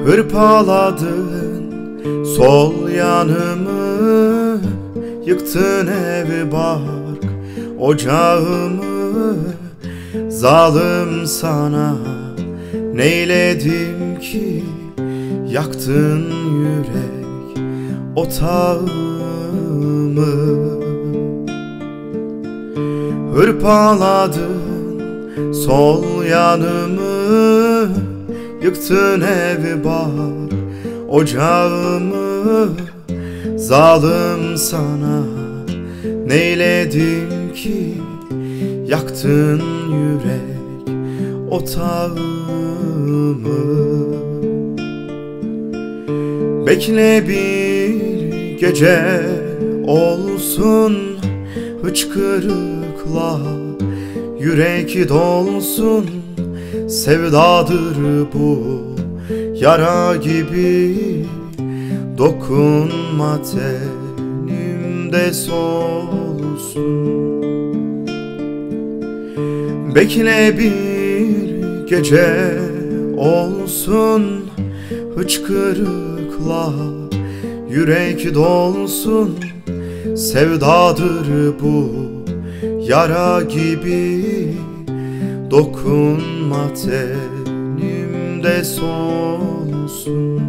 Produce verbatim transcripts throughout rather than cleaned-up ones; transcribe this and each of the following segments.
Hırpaladın sol yanımı, yıktın evi bark ocağımı. Zalim sana neyledim ki, yaktın yürek otağımı. Hırpaladın sol yanımı, yıktın evi bark ocağımı. Zalim sana neyledim ki, yaktın yürek otağımı. Bekle bir gece olsun, hıçkırıkla yürek dolsun. Sevdadır bu yara gibi, dokunma tenimde solsun. Bekle bir gece olsun, hıçkırıkla yürek dolsun. Sevdadır bu yara gibi, dokunma tenimde solsun.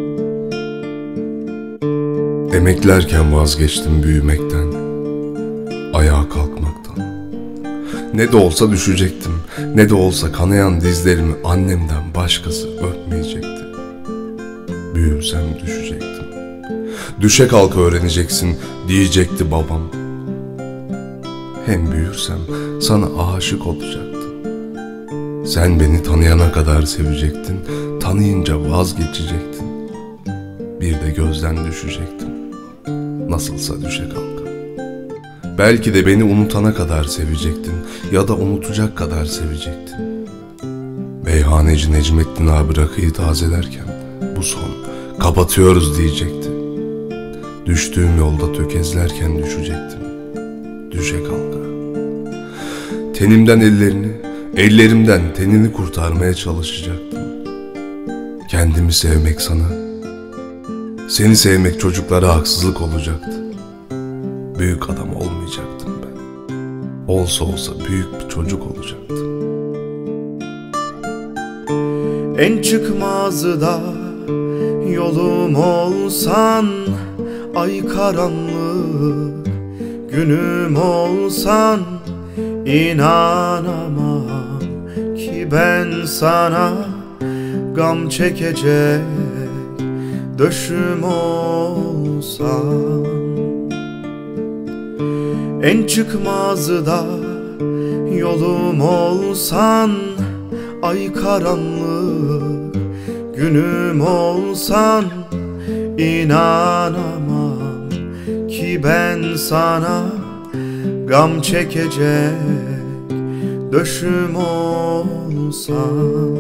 Emeklerken vazgeçtim büyümekten, ayağa kalkmaktan. Ne de olsa düşecektim, ne de olsa kanayan dizlerimi annemden başkası öpmeyecekti. Büyürsem düşecektim. Düşe kalka öğreneceksin diyecekti babam. Hem büyürsem sana aşık olacaktım. Sen beni tanıyana kadar sevecektin, tanıyınca vazgeçecektin. Bir de gözden düşecektim, nasılsa düşe kalka. Belki de beni unutana kadar sevecektin, ya da unutacak kadar sevecektin. Meyhaneci Necmettin abi rakıyı tazelerken bu son, kapatıyoruz diyecekti. Düştüğüm yolda tökezlerken düşecektim, düşe kalka. Tenimden ellerini, ellerimden tenini kurtarmaya çalışacaktım. Kendimi sevmek sana, seni sevmek çocuklara haksızlık olacaktı. Büyük adam olmayacaktım ben. Olsa olsa büyük bir çocuk olacaktım. En çıkmazı da yolum olsan, ay karanlık günüm olsan, İnanamam ki ben sana gam çekecek döşüm olsam. En çıkmazı da yolum olsan, ay karanlık günüm olsan, İnanamam ki ben sana gam çekecek döşüm olsam.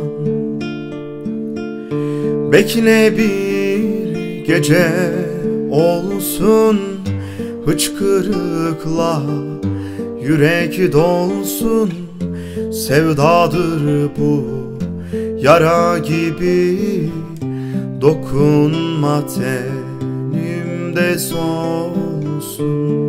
Bekle bir gece olsun, hıçkırıkla yürek dolsun. Sevdadır bu yara gibi, dokunma tenimde solsun.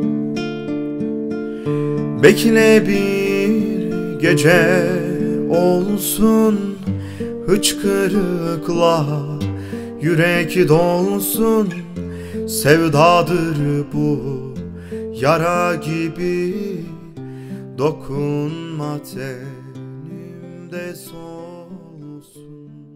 Bekle bir gece olsun, hıçkırıkla yürek dolsun. Sevdadır bu yara gibi, dokunma tenimde solsun.